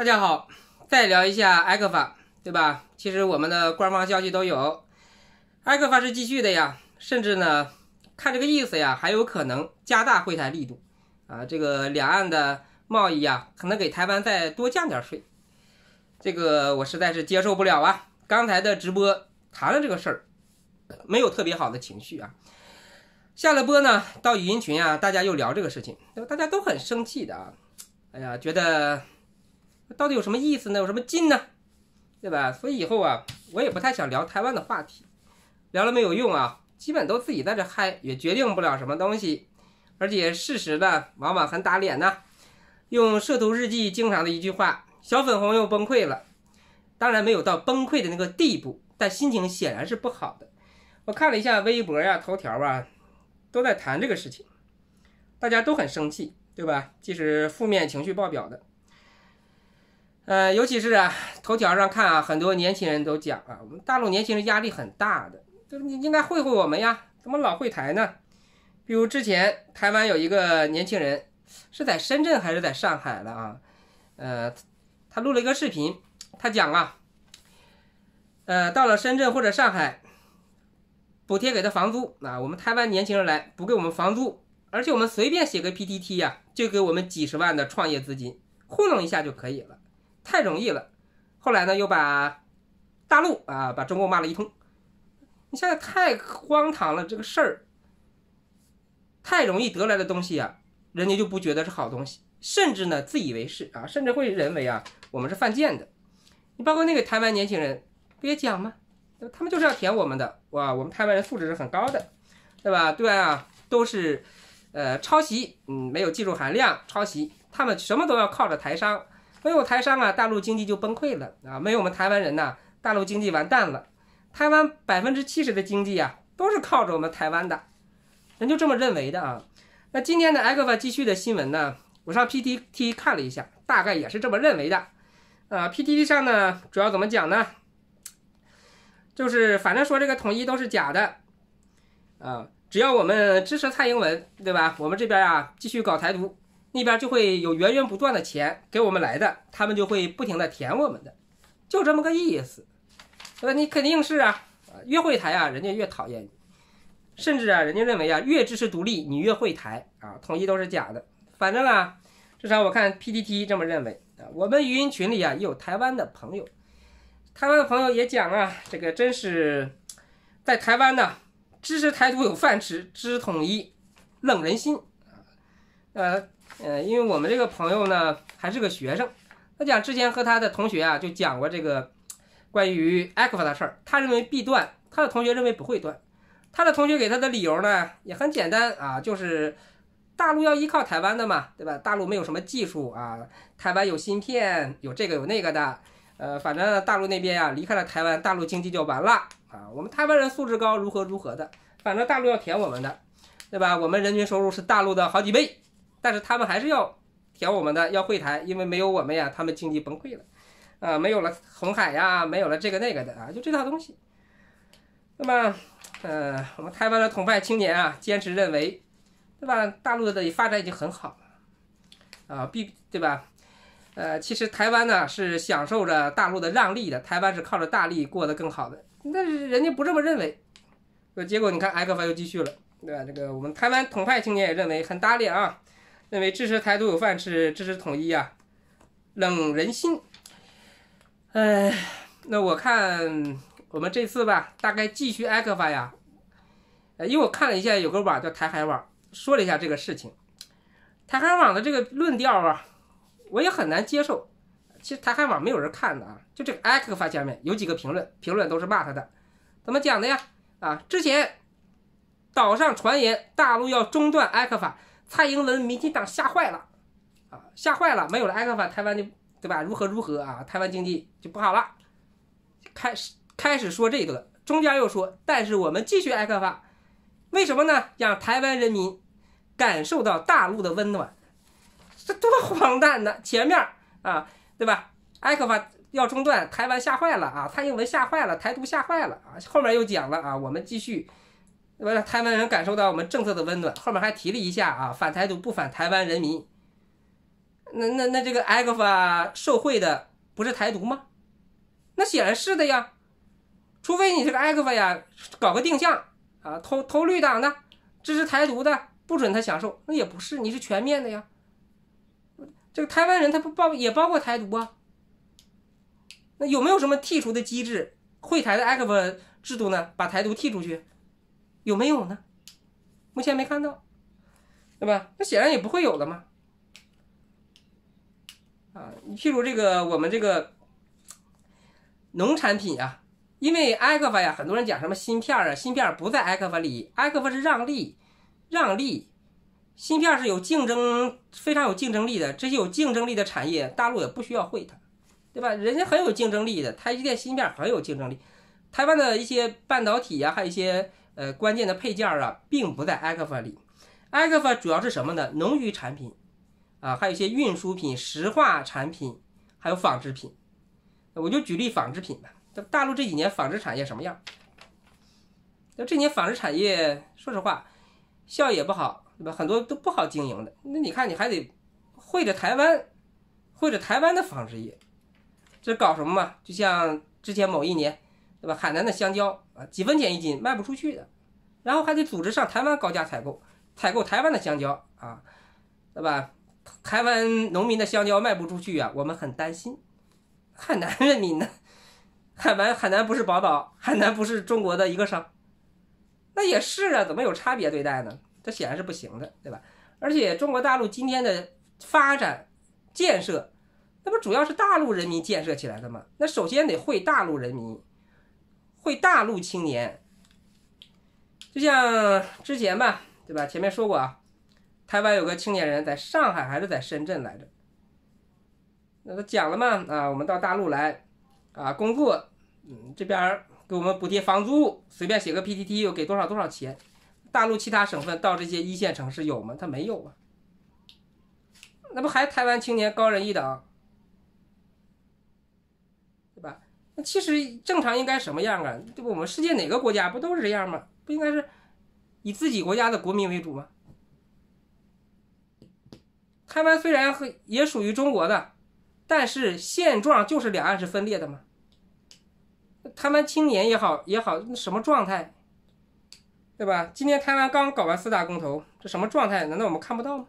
大家好，再聊一下埃克法，对吧？其实我们的官方消息都有，埃克法是继续的呀，甚至呢，看这个意思呀，还有可能加大惠台力度啊。这个两岸的贸易呀，可能给台湾再多降点税，这个我实在是接受不了啊。刚才的直播谈了这个事儿，没有特别好的情绪啊。下了播呢，到语音群啊，大家又聊这个事情，大家都很生气的啊。哎呀，觉得到底有什么意思呢？有什么劲呢？对吧？所以以后啊，我也不太想聊台湾的话题，聊了没有用啊，基本都自己在这嗨，也决定不了什么东西，而且事实呢，往往很打脸呢。用摄图日记经常的一句话，小粉红又崩溃了。当然没有到崩溃的那个地步，但心情显然是不好的。我看了一下微博呀、头条啊，都在谈这个事情，大家都很生气，对吧？即使负面情绪爆表的。尤其是啊，头条上看啊，很多年轻人都讲啊，我们大陆年轻人压力很大的，就是你应该会我们呀，怎么老会台呢？比如之前台湾有一个年轻人，是在深圳还是在上海了啊？他录了一个视频，他讲啊，到了深圳或者上海，补贴给他房租啊，我们台湾年轻人来不给我们房租，而且我们随便写个 PTT 呀，就给我们几十万的创业资金，糊弄一下就可以了。太容易了，后来呢又把大陆啊把中国骂了一通，你现在太荒唐了，这个事儿太容易得来的东西啊，人家就不觉得是好东西，甚至呢自以为是啊，甚至会认为啊我们是犯贱的。你包括那个台湾年轻人不也讲吗？他们就是要舔我们的，哇，我们台湾人素质是很高的，对吧？对啊，都是抄袭，没有技术含量，抄袭，他们什么都要靠着台商。没有台商啊，大陆经济就崩溃了啊！没有我们台湾人呐，大陆经济完蛋了。台湾70%的经济啊，都是靠着我们台湾的，人就这么认为的啊。那今天的埃克法继续的新闻呢，我上 PTT 看了一下，大概也是这么认为的。PTT 上呢，主要怎么讲呢？就是反正说这个统一都是假的啊，只要我们支持蔡英文，对吧？我们这边啊继续搞台独。那边就会有源源不断的钱给我们来的，他们就会不停的填我们的，就这么个意思。你肯定是啊，越会台啊，人家越讨厌你，甚至啊，人家认为啊，越支持独立，你越会台啊，统一都是假的。反正啊，至少我看 PTT 这么认为啊。我们语音群里啊也有台湾的朋友，台湾的朋友也讲啊，这个真是在台湾呢，支持台独有饭吃，支持统一冷人心啊。因为我们这个朋友呢还是个学生，他讲之前和他的同学啊就讲过这个关于埃克法的事儿，他认为必断，他的同学认为不会断，他的同学给他的理由呢也很简单啊，就是大陆要依靠台湾的嘛，对吧？大陆没有什么技术啊，台湾有芯片，有这个有那个的，反正大陆那边呀离开了台湾，大陆经济就完了啊。我们台湾人素质高，如何的，反正大陆要填我们的，对吧？我们人均收入是大陆的好几倍。但是他们还是要填我们的，要会台，因为没有我们呀，他们经济崩溃了，没有了红海呀，没有了这个那个的啊，就这套东西。那么，我们台湾的统派青年啊，坚持认为，对吧？大陆的发展已经很好了，啊，对吧？其实台湾呢是享受着大陆的让利的，台湾是靠着大利过得更好的，但是人家不这么认为，结果你看埃克法又继续了，对吧？这个我们台湾统派青年也认为很打脸啊。认为支持台独有饭吃，支持统一啊，冷人心。那我看我们这次吧，大概继续埃克法呀。因为我看了一下，有个网叫台海网，说了一下这个事情。台海网的这个论调啊，我也很难接受。其实台海网没有人看的啊，就这个埃克法下面有几个评论都是骂他的。怎么讲的呀？啊，之前岛上传言大陆要中断埃克法。蔡英文民进党吓坏了啊，吓坏了，没有了埃克法，台湾就对吧？如何啊？台湾经济就不好了。开始说这个，中间又说，但是我们继续埃克法，为什么呢？让台湾人民感受到大陆的温暖，这多荒诞呢！前面啊，对吧？埃克法要中断，台湾吓坏了啊，蔡英文吓坏了，台独吓坏了啊，后面又讲了啊，我们继续。为了台湾人感受到我们政策的温暖，后面还提了一下啊，反台独不反台湾人民。 那这个埃克法受贿的不是台独吗？那显然是的呀，除非你这个埃克法呀搞个定向啊，投绿党的，支持台独的，不准他享受，那也不是，你是全面的呀。这个台湾人他也包括台独啊，那有没有什么剔除的机制？会台的埃克法制度呢，把台独剔出去，有没有呢？目前没看到，对吧？那显然也不会有的嘛。啊，你譬如这个我们这个农产品啊，因为埃克法呀，很多人讲什么芯片啊，芯片不在埃克法里，埃克法是让利，芯片是有竞争，非常有竞争力的，这些有竞争力的产业，大陆也不需要会它，对吧？人家很有竞争力的，台积电芯片很有竞争力，台湾的一些半导体啊，还有一些关键的配件啊，并不在埃克法里。埃克法主要是什么呢？农渔产品啊，还有一些运输品、石化产品，还有纺织品。我就举例纺织品吧，大陆这几年纺织产业什么样？这年纺织产业说实话效益也不好，对吧？很多都不好经营的。那你看你还得会着台湾的纺织业，这搞什么嘛？就像之前某一年，对吧？海南的香蕉啊，几分钱一斤卖不出去的，然后还得组织上台湾高价采购台湾的香蕉啊，对吧？台湾农民的香蕉卖不出去啊，我们很担心。海南人民呢？海南不是宝岛，海南不是中国的一个省，那也是啊，怎么有差别对待呢？这显然是不行的，对吧？而且中国大陆今天的发展建设，那不主要是大陆人民建设起来的吗？那首先得会大陆人民，会大陆青年。就像之前吧，对吧？前面说过啊，台湾有个青年人在上海还是在深圳来着，那他讲了嘛，啊，我们到大陆来啊工作，这边给我们补贴房租，随便写个 PPT 又给多少钱。大陆其他省份到这些一线城市有吗？他没有啊，那不还台湾青年高人一等，对吧？那其实正常应该什么样啊？对吧？我们世界哪个国家不都是这样吗？不应该是以自己国家的国民为主吗？台湾虽然也属于中国的，但是现状就是两岸是分裂的嘛。台湾青年也好，什么状态，对吧？今年台湾刚搞完4大公投，这什么状态？难道我们看不到吗？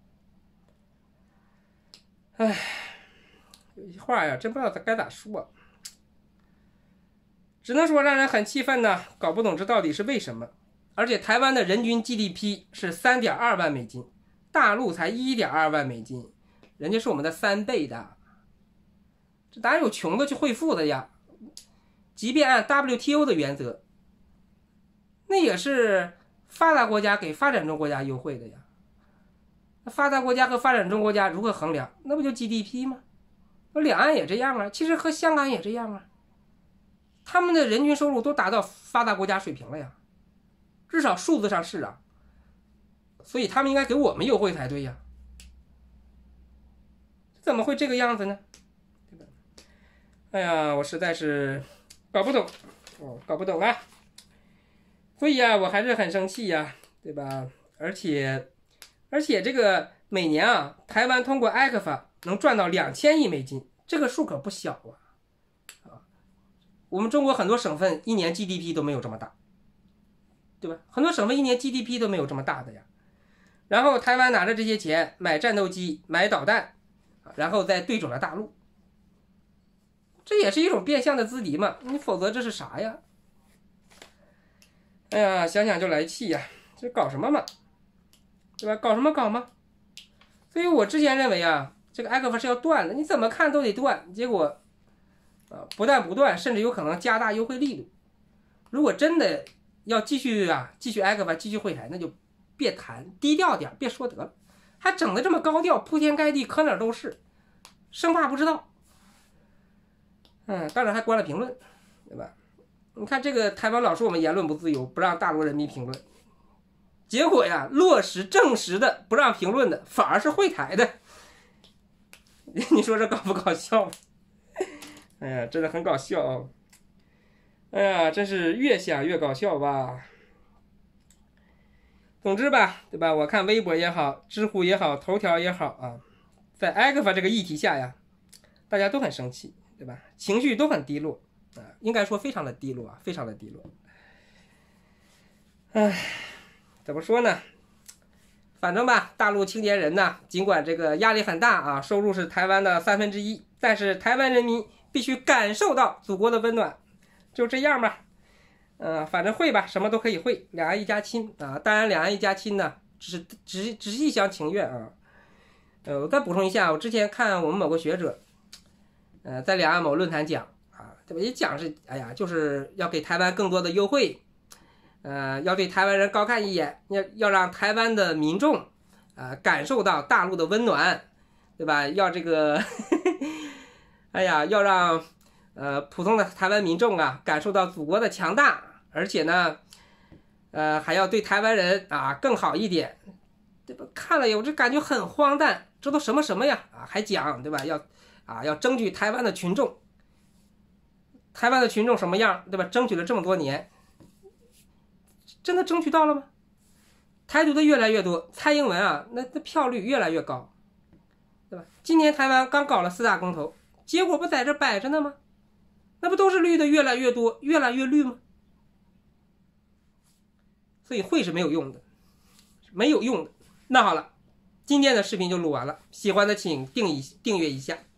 唉，有些话呀，真不知道该咋说，只能说让人很气愤呢，搞不懂这到底是为什么。而且台湾的人均 GDP 是3.2万美金，大陆才1.2万美金，人家是我们的3倍的，这哪有穷的去会富的呀？即便按 WTO 的原则，那也是发达国家给发展中国家优惠的呀。那发达国家和发展中国家如何衡量？那不就 GDP 吗？那两岸也这样啊，其实和香港也这样啊，他们的人均收入都达到发达国家水平了呀，至少数字上是啊，所以他们应该给我们优惠才对呀，怎么会这个样子呢？对吧？哎呀，我实在是搞不懂，搞不懂啊！所以啊，我还是很生气呀，对吧？而且这个每年啊，台湾通过埃克法能赚到2000亿美金，这个数可不小啊！我们中国很多省份一年 GDP 都没有这么大，对吧？很多省份一年 GDP 都没有这么大的呀。然后台湾拿着这些钱买战斗机、买导弹，然后再对准了大陆，这也是一种变相的资敌嘛？你否则这是啥呀？哎呀，想想就来气呀！这搞什么嘛？对吧？搞什么搞嘛？所以我之前认为啊，这个埃克法是要断的，你怎么看都得断。结果不但不断，甚至有可能加大优惠力度。如果真的要继续埃克法，继续会台，那就别谈，低调点，别说得了，还整得这么高调，铺天盖地，可哪都是，生怕不知道。当然还关了评论，对吧？你看这个台湾老说我们言论不自由，不让大陆人民评论，结果呀，落实证实的不让评论的，反而是会台的。你说这搞不搞笑？哎呀，真的很搞笑哦。哎呀，真是越想越搞笑吧。总之吧，对吧？我看微博也好，知乎也好，头条也好啊， 在埃克法这个议题下呀，大家都很生气，对吧？情绪都很低落啊，应该说非常的低落啊，非常的低落。唉，怎么说呢？反正吧，大陆青年人呢，尽管这个压力很大啊，收入是台湾的1/3，但是台湾人民必须感受到祖国的温暖，就这样吧。反正会吧，什么都可以会，两岸一家亲啊。当然，两岸一家亲呢，只是一厢情愿啊。我再补充一下，我之前看我们某个学者，在两岸某论坛讲啊，对吧？也讲是，哎呀，就是要给台湾更多的优惠，要对台湾人高看一眼，要让台湾的民众感受到大陆的温暖，对吧？要这个，哎呀，要让普通的台湾民众啊感受到祖国的强大。而且呢，还要对台湾人啊更好一点，对吧？看了有这感觉很荒诞，这都什么呀啊，还讲对吧？要争取台湾的群众，台湾的群众什么样，对吧？争取了这么多年，真的争取到了吗？台独的越来越多，蔡英文啊，那票率越来越高，对吧？今年台湾刚搞了4大公投，结果不在这摆着呢吗？那不都是绿的越来越多，越来越绿吗？所以会是没有用的，没有用的。那好了，今天的视频就录完了，喜欢的请订阅一下。